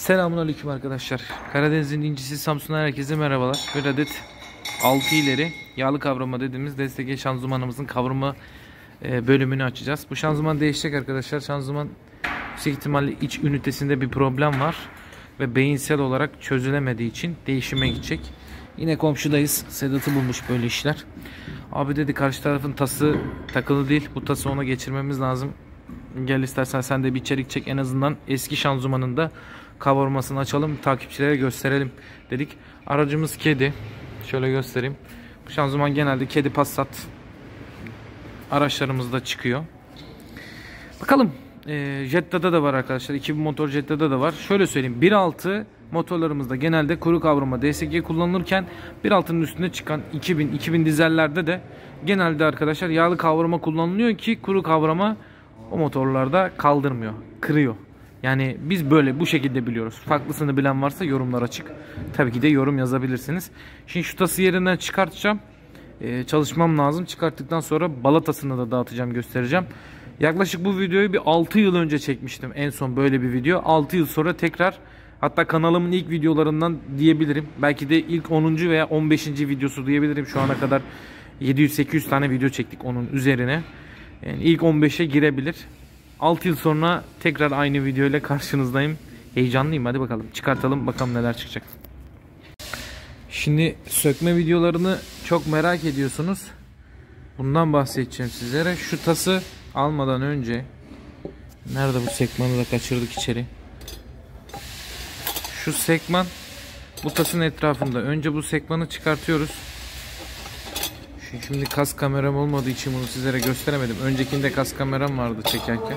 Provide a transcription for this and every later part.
Selamünaleyküm arkadaşlar. Karadeniz'in incisi Samsun'a herkese merhabalar. Bir adet 6 ileri yağlı kavrama dediğimiz destek şanzımanımızın kavrama bölümünü açacağız. Bu şanzıman değişecek arkadaşlar. Şanzıman yüksek ihtimalle iç ünitesinde bir problem var ve beyinsel olarak çözülemediği için değişime gidecek. Yine komşudayız. Sedat'ı bulmuş böyle işler. Abi dedi karşı tarafın tası takılı değil. Bu tası ona geçirmemiz lazım. Gel istersen sen de bir içerik çek, en azından eski şanzımanın da kavurmasını açalım, takipçilere gösterelim dedik. Aracımız kedi. Şöyle göstereyim. Bu şanzıman genelde kedi Passat araçlarımızda çıkıyor. Bakalım. Jetta'da da var arkadaşlar. 2000 motor Jetta'da da var. Şöyle söyleyeyim. 1.6 motorlarımızda genelde kuru kavrama DSG kullanılırken 1.6'nın üstüne çıkan 2000 dizellerde de genelde arkadaşlar yağlı kavrama kullanılıyor ki kuru kavrama o motorlarda kaldırmıyor, kırıyor. Yani biz böyle bu şekilde biliyoruz. Farklısını bilen varsa yorumlar açık. Tabii ki de yorum yazabilirsiniz. Şimdi şu tası yerinden çıkartacağım. Çalışmam lazım. Çıkarttıktan sonra balatasını da dağıtacağım, göstereceğim. Yaklaşık bu videoyu bir 6 yıl önce çekmiştim. En son böyle bir video. 6 yıl sonra tekrar, hatta kanalımın ilk videolarından diyebilirim. Belki de ilk 10. veya 15. videosu diyebilirim. Şu ana kadar 700-800 tane video çektik onun üzerine. Yani ilk 15'e girebilir. 6 yıl sonra tekrar aynı video ile karşınızdayım. Heyecanlıyım. Hadi bakalım çıkartalım, bakalım neler çıkacak. Şimdi sökme videolarını çok merak ediyorsunuz. Bundan bahsedeceğim sizlere. Şu tası almadan önce, nerede bu sekmanı da kaçırdık içeri. Şu sekman bu tasın etrafında. Önce bu sekmanı çıkartıyoruz. Şimdi kas kameram olmadığı için bunu sizlere gösteremedim. Öncekinde kas kameram vardı çekerken.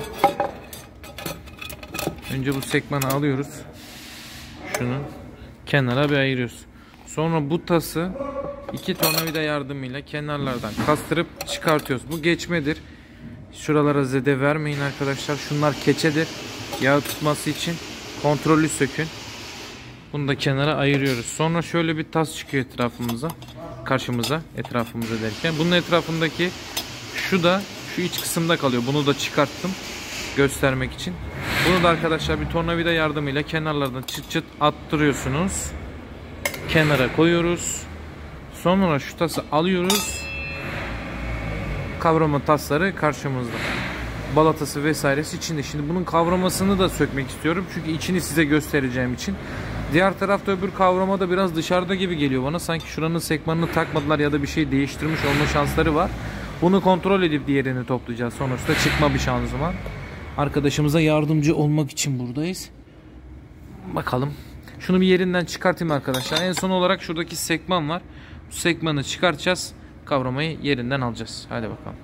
Önce bu sekmanı alıyoruz. Şunu kenara bir ayırıyoruz. Sonra bu tası 2 tornavida yardımıyla kenarlardan kastırıp çıkartıyoruz. Bu geçmedir. Şuralara zede vermeyin arkadaşlar. Şunlar keçedir. Yağ tutması için kontrollü sökün. Bunu da kenara ayırıyoruz. Sonra şöyle bir tas çıkıyor etrafımıza. Karşımıza, etrafımıza derken. Bunun etrafındaki şu da şu iç kısımda kalıyor. Bunu da çıkarttım göstermek için. Bunu da arkadaşlar bir tornavida yardımıyla kenarlardan çıt çıt attırıyorsunuz. Kenara koyuyoruz. Sonra şu tası alıyoruz. Kavrama tasları karşımızda. Balatası vesairesi içinde. Şimdi bunun kavramasını da sökmek istiyorum. Çünkü içini size göstereceğim için. Diğer tarafta öbür kavrama da biraz dışarıda gibi geliyor bana. Sanki şuranın sekmanını takmadılar ya da bir şey değiştirmiş olma şansları var. Bunu kontrol edip diğerini toplayacağız. Sonuçta çıkma bir şanzıman. Arkadaşımıza yardımcı olmak için buradayız. Bakalım. Şunu bir yerinden çıkartayım arkadaşlar. En son olarak şuradaki sekman var. Bu sekmanı çıkartacağız. Kavramayı yerinden alacağız. Hadi bakalım.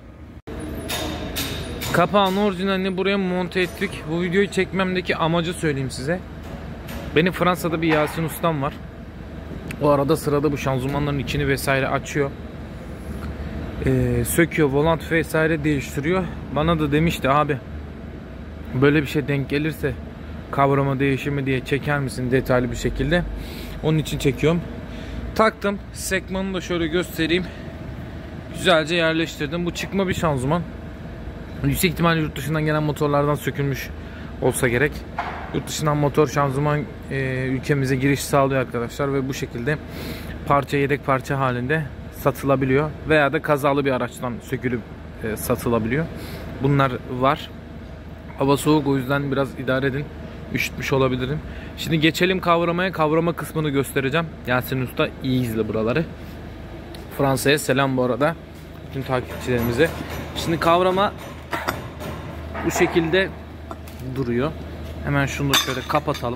Kapağın orijinalini buraya monte ettik. Bu videoyu çekmemdeki amacı söyleyeyim size. Benim Fransa'da bir Yasin ustam var. O arada sırada bu şanzımanların içini vesaire açıyor. Söküyor, volant vesaire değiştiriyor. Bana da demişti abi, böyle bir şey denk gelirse kavrama değişimi diye çeker misin detaylı bir şekilde. Onun için çekiyorum. Taktım. Sekmanı da şöyle göstereyim. Güzelce yerleştirdim. Bu çıkma bir şanzıman. Yüksek ihtimalle yurt dışından gelen motorlardan sökülmüş olsa gerek. Yurt dışından motor şanzıman ülkemize giriş sağlıyor arkadaşlar ve bu şekilde parça, yedek parça halinde satılabiliyor veya da kazalı bir araçtan sökülüp satılabiliyor. Bunlar var. Hava soğuk, o yüzden biraz idare edin. Üşütmüş olabilirim. Şimdi geçelim kavramaya. Kavrama kısmını göstereceğim. Yasin Usta iyi izle buraları. Fransa'ya selam bu arada. Bütün takipçilerimize. Şimdi kavrama bu şekilde duruyor. Hemen şunu da şöyle kapatalım.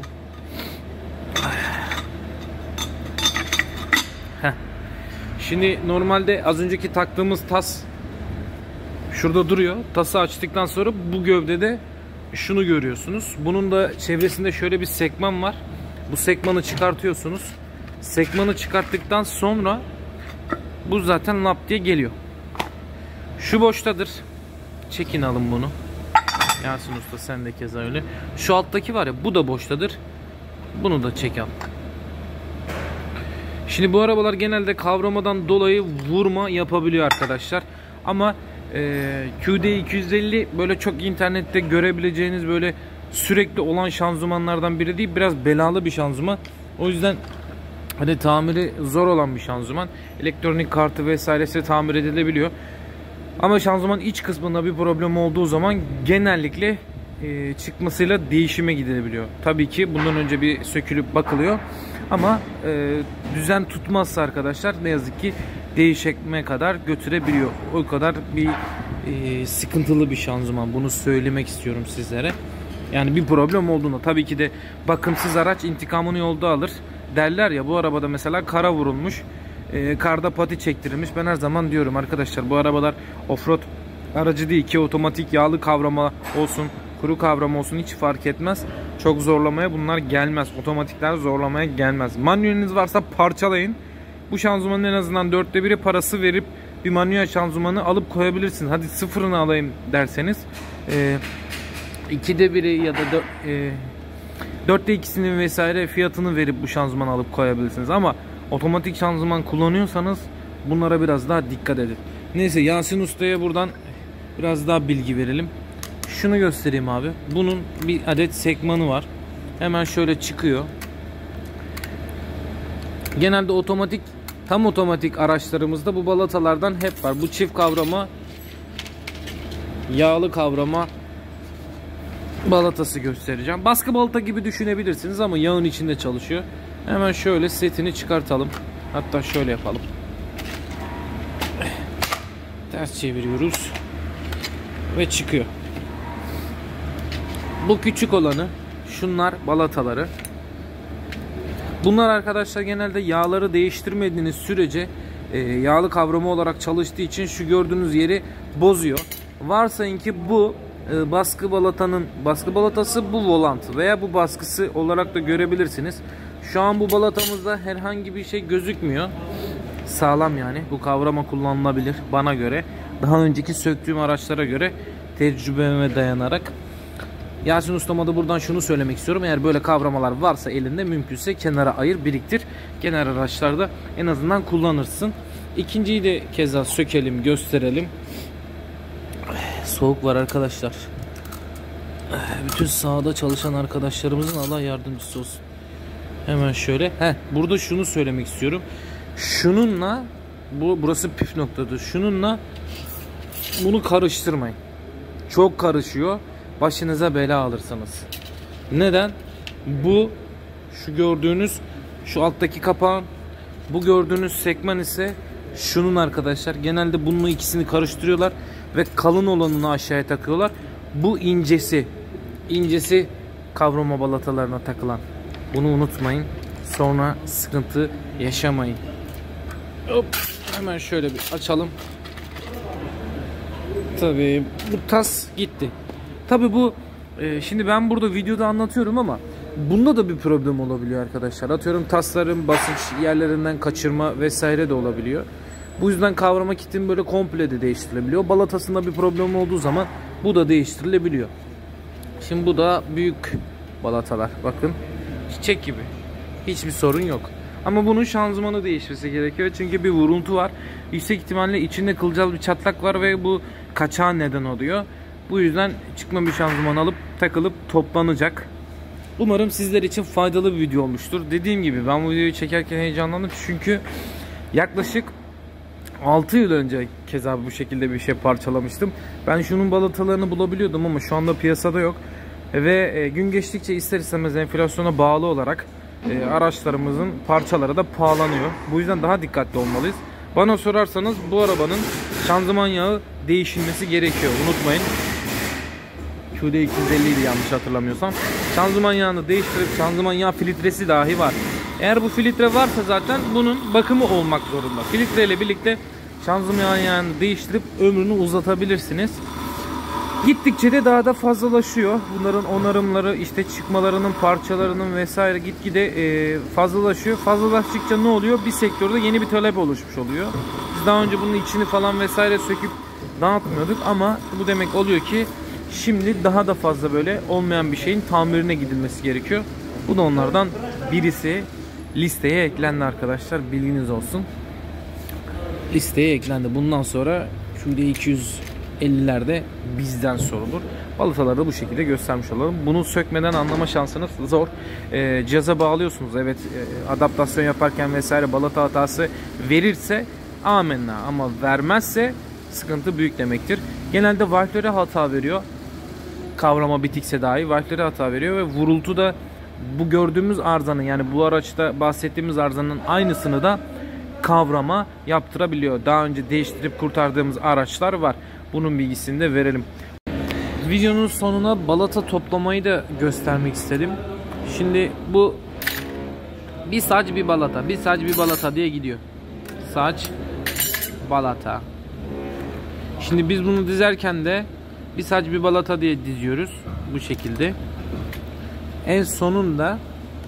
Şimdi normalde az önceki taktığımız tas şurada duruyor. Tası açtıktan sonra bu gövdede şunu görüyorsunuz. Bunun da çevresinde şöyle bir sekman var. Bu sekmanı çıkartıyorsunuz. Sekmanı çıkarttıktan sonra bu zaten lap diye geliyor. Şu boştadır. Çekin alın bunu. Yasin Usta sen de keza öyle. Şu alttaki var ya, bu da boştadır. Bunu da çek al. Şimdi bu arabalar genelde kavramadan dolayı vurma yapabiliyor arkadaşlar. Ama QD250 böyle çok internette görebileceğiniz böyle sürekli olan şanzımanlardan biri değil. Biraz belalı bir şanzıman. O yüzden hani tamiri zor olan bir şanzıman. Elektronik kartı vesairesi tamir edilebiliyor. Ama şanzıman iç kısmında bir problem olduğu zaman genellikle çıkmasıyla değişime gidilebiliyor. Tabii ki bundan önce bir sökülüp bakılıyor. Ama düzen tutmazsa arkadaşlar ne yazık ki değişime kadar götürebiliyor. O kadar bir sıkıntılı bir şanzıman. Bunu söylemek istiyorum sizlere. Yani bir problem olduğunda tabii ki de bakımsız araç intikamını yolda alır. Derler ya, bu arabada mesela kara vurulmuş. Karda pati çektirilmiş. Ben her zaman diyorum arkadaşlar, bu arabalar offroad aracı değil ki, otomatik yağlı kavrama olsun, kuru kavrama olsun hiç fark etmez. Çok zorlamaya bunlar gelmez. Otomatikler zorlamaya gelmez. Manueliniz varsa parçalayın. Bu şanzımanın en azından 1/4'ü parası verip bir manuel şanzımanı alıp koyabilirsiniz. Hadi sıfırını alayım derseniz 2/1'i ya da 4/2'sinin vesaire fiyatını verip bu şanzımanı alıp koyabilirsiniz. Ama otomatik şanzıman kullanıyorsanız bunlara biraz daha dikkat edin. Neyse, Yasin Usta'ya buradan biraz daha bilgi verelim. Şunu göstereyim abi. Bunun bir adet sekmanı var. Hemen şöyle çıkıyor. Genelde otomatik, tam otomatik araçlarımızda bu balatalardan hep var. Bu çift kavrama, yağlı kavrama balatası göstereceğim. Baskı balata gibi düşünebilirsiniz ama yağın içinde çalışıyor. Hemen şöyle setini çıkartalım. Hatta şöyle yapalım. Ters çeviriyoruz ve çıkıyor. Bu küçük olanı, şunlar balataları. Bunlar arkadaşlar genelde yağları değiştirmediğiniz sürece yağlı kavrama olarak çalıştığı için şu gördüğünüz yeri bozuyor. Varsayın ki bu baskı balatası, bu volant veya bu baskısı olarak da görebilirsiniz. Şu an bu balatamızda herhangi bir şey gözükmüyor. Sağlam yani. Bu kavrama kullanılabilir bana göre. Daha önceki söktüğüm araçlara göre tecrübeme dayanarak. Yasin Usta'ma da buradan şunu söylemek istiyorum. Eğer böyle kavramalar varsa elinde, mümkünse kenara ayır, biriktir. Genel araçlarda en azından kullanırsın. İkinciyi de keza sökelim, gösterelim. Soğuk var arkadaşlar. Bütün sahada çalışan arkadaşlarımızın Allah yardımcısı olsun. Hemen şöyle. Burada şunu söylemek istiyorum. Şununla, burası püf noktadır. Şununla bunu karıştırmayın. Çok karışıyor. Başınıza bela alırsınız. Neden? Bu, şu gördüğünüz, şu alttaki kapağın, bu gördüğünüz sekman ise şunun arkadaşlar. Genelde bunun ikisini karıştırıyorlar ve kalın olanını aşağıya takıyorlar. Bu incesi kavrama balatalarına takılan. Bunu unutmayın. Sonra sıkıntı yaşamayın. Hop, hemen şöyle bir açalım. Tabii bu tas gitti. Tabii bu şimdi ben burada videoda anlatıyorum ama bunda da bir problem olabiliyor arkadaşlar. Atıyorum tasların basınç yerlerinden kaçırma vesaire de olabiliyor. Bu yüzden kavrama kitini böyle komple de değiştirilebiliyor. Balatasında bir problem olduğu zaman bu da değiştirilebiliyor. Şimdi bu da büyük balatalar. Bakın, çiçek gibi. Hiçbir sorun yok. Ama bunun şanzımanı değişmesi gerekiyor. Çünkü bir vuruntu var. Yüksek ihtimalle içinde kılcal bir çatlak var ve bu kaçağa neden oluyor. Bu yüzden çıkma bir şanzıman alıp takılıp toplanacak. Umarım sizler için faydalı bir video olmuştur. Dediğim gibi ben bu videoyu çekerken heyecanlandım. Çünkü yaklaşık 6 yıl önce keza bu şekilde bir şey parçalamıştım. Ben şunun balatalarını bulabiliyordum ama şu anda piyasada yok. Ve gün geçtikçe ister istemez enflasyona bağlı olarak araçlarımızın parçaları da pahalanıyor. Bu yüzden daha dikkatli olmalıyız. Bana sorarsanız bu arabanın şanzıman yağı değişilmesi gerekiyor. Unutmayın. QD 250 idi yanlış hatırlamıyorsam. Şanzıman yağını değiştirip şanzıman yağ filtresi dahi var. Eğer bu filtre varsa zaten bunun bakımı olmak zorunda. Filtre ile birlikte şanzıman yağını değiştirip ömrünü uzatabilirsiniz. Gittikçe de daha da fazlalaşıyor. Bunların onarımları, işte çıkmalarının, parçalarının vesaire gitgide fazlalaşıyor. Fazlalaştıkça ne oluyor? Bir sektörde yeni bir talep oluşmuş oluyor. Biz daha önce bunun içini falan vesaire söküp dağıtmıyorduk ama bu demek oluyor ki şimdi daha da fazla böyle olmayan bir şeyin tamirine gidilmesi gerekiyor. Bu da onlardan birisi. Listeye eklendi arkadaşlar. Bilginiz olsun. Listeye eklendi. Bundan sonra QD 250'lerde bizden sorulur. Balataları da bu şekilde göstermiş olalım. Bunu sökmeden anlama şansınız zor. Cihaza bağlıyorsunuz. Evet, adaptasyon yaparken vesaire balata hatası verirse amenna, ama vermezse sıkıntı büyük demektir. Genelde valflere hata veriyor. Kavrama bitikse dahi valflere hata veriyor ve vurultu da bu gördüğümüz arızanın, yani bu araçta bahsettiğimiz arızanın aynısını da kavrama yaptırabiliyor. Daha önce değiştirip kurtardığımız araçlar var. Bunun bilgisini de verelim. Videonun sonuna balata toplamayı da göstermek istedim. Şimdi bu bir saç bir balata, bir saç bir balata diye gidiyor. Saç, balata. Şimdi biz bunu dizerken de bir saç bir balata diye diziyoruz. Bu şekilde. En sonunda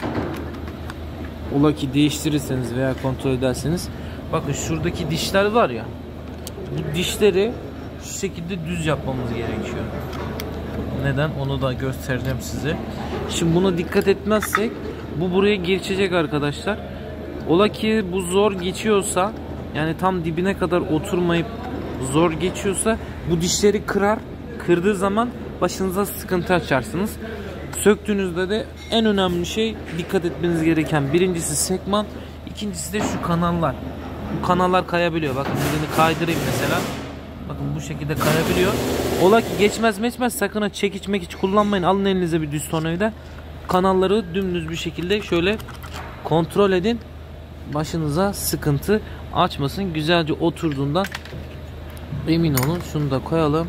ola ki değiştirirseniz veya kontrol ederseniz, bakın şuradaki dişler var ya, bu dişleri şu şekilde düz yapmamız gerekiyor. Neden? Onu da göstereceğim size. Şimdi buna dikkat etmezsek bu buraya geçecek arkadaşlar. Ola ki bu zor geçiyorsa, yani tam dibine kadar oturmayıp zor geçiyorsa bu dişleri kırar. Kırdığı zaman başınıza sıkıntı açarsınız. Söktüğünüzde de en önemli şey, dikkat etmeniz gereken, birincisi sekman, ikincisi de şu kanallar. Bu kanallar kayabiliyor. Bakın birini kaydırayım mesela. Bakın bu şekilde kayabiliyor. Ola ki geçmez sakın ha çekiç mekiç kullanmayın. Alın elinize bir düz tornavida. Kanalları dümdüz bir şekilde şöyle kontrol edin. Başınıza sıkıntı açmasın. Güzelce oturduğundan emin olun. Şunu da koyalım.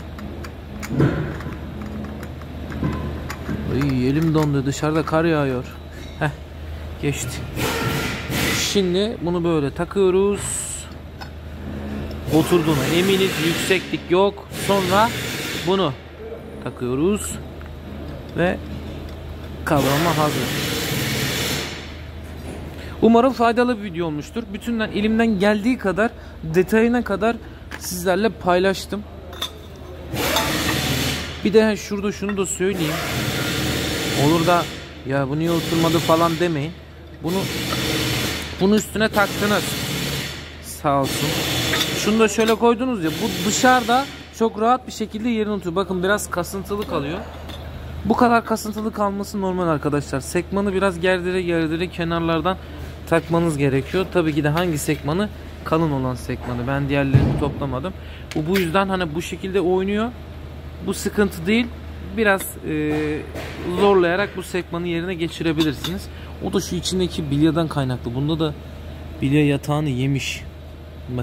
Ay, elim dondu. Dışarıda kar yağıyor. Heh, geçti. Şimdi bunu böyle takıyoruz. Oturduğuna eminiz. Yükseklik yok. Sonra bunu takıyoruz. Ve kavrama hazır. Umarım faydalı bir video olmuştur. Bütünden elimden geldiği kadar, detayına kadar sizlerle paylaştım. Bir de şurada şunu da söyleyeyim. Olur da ya bu niye oturmadı falan demeyin. Bunu üstüne taktınız. Sağ olsun. Şunu da şöyle koydunuz ya, bu dışarıda çok rahat bir şekilde yerine oturuyor. Bakın biraz kasıntılı kalıyor. Bu kadar kasıntılı kalması normal arkadaşlar. Sekmanı biraz gerdire kenarlardan takmanız gerekiyor. Tabii ki de hangi sekmanı? Kalın olan sekmanı. Ben diğerlerini toplamadım. Bu yüzden hani bu şekilde oynuyor. Bu sıkıntı değil. Biraz zorlayarak bu sekmanı yerine geçirebilirsiniz. O da şu içindeki bilyadan kaynaklı. Bunda da bilya yatağını yemiş. Bak.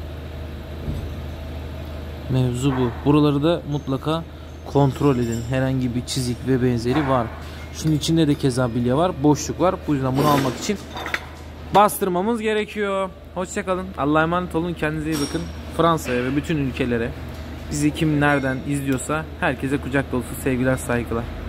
Mevzu bu. Buraları da mutlaka kontrol edin. Herhangi bir çizik ve benzeri var. Şimdi içinde de keza bilya var. Boşluk var. Bu yüzden bunu almak için bastırmamız gerekiyor. Hoşçakalın. Allah'a emanet olun. Kendinize iyi bakın. Fransa'ya ve bütün ülkelere, bizi kim nereden izliyorsa herkese kucak dolusu sevgiler, saygılar.